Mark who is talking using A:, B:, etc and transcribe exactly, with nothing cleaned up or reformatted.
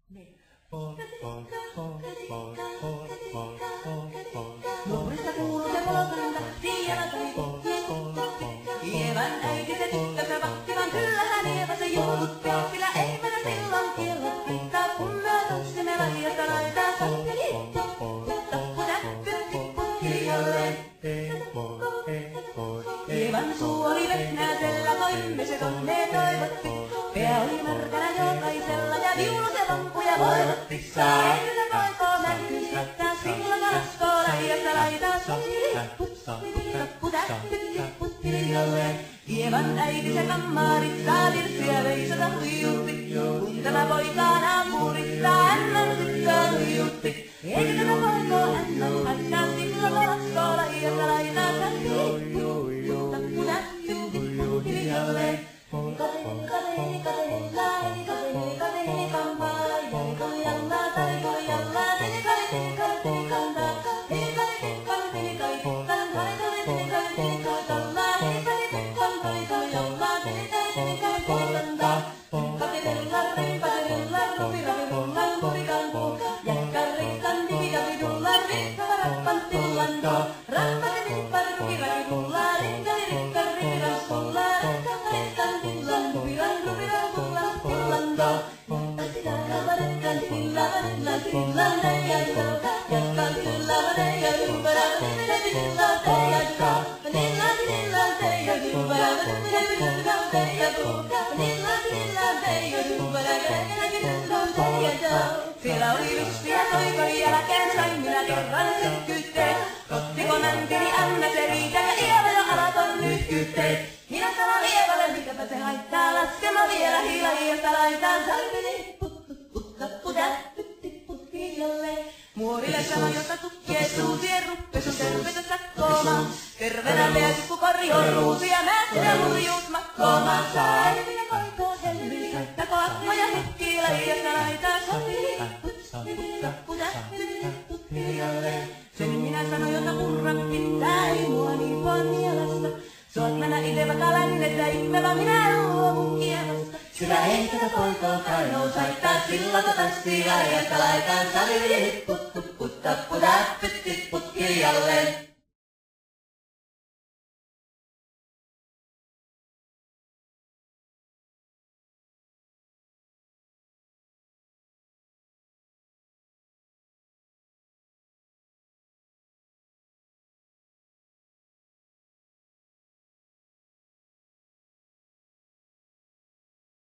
A: Nuorista kuuluu se polkunta, Tiiana tuli putki. Ievan äiti se tyttönsä vahtivan, kyllähän Ieva se juututti. Sillä ei meitä silloin kiellot pitää, kun me tanssimme laidasta laitaan. Satteli putta, putäppytti putkijalle. Ievan suu oli vehnäisellä, voimme se tonne toivotti. Pää oli märkänä jokaisella ja viulu se lamppuja voivotti. Äiti se poikoo näkyy sitten, silloin laskoo laidasta laitaan. Satteli putta, putäppytti putkijalle. Ievan äiti se kammarittaa, virsiä veisata huijutti. Kun tämä poikaan aamurittaa, hän on tyttöä huijutti. Eikä tämä poikoo hän on haittaa, silloin laskoo laidasta laitaan. Satteli putta, putäppytti putkijalle. Siellä oli lystiä toikon jälkeen, sain minä kerran sykkytteet. Ottiko mäntini Anna se riitä ja Ieva jo alaton nyhkytteet. Minä sanon Ievalle, mikäpä se haittaa, laskema vielä hiilajasta laitaan. Salmini put put putta putäppytti putkijalle. Muorille sanoi, jotta tukkee suusien ruppesu tervetä sakkoomaan. Terveenä leäkku korjoon ruusia, mä sitä hurjuus makkoomaan. Sai minä poikaa helmi, saittako akkoja hetki laidasta laitaan. Salmini putta putäppytti putkijalle. Sen minä sanoin, jota purran pitää, ei mua niin ponialasta. Suot mennä ite vaikka lännettä ihmevä, minä luovun Ievasta. Sillä ei tätä poikaa kainoo saittaa, sillä tanssia ja laitaan. Salmini put put putta putäppytti putkijalle.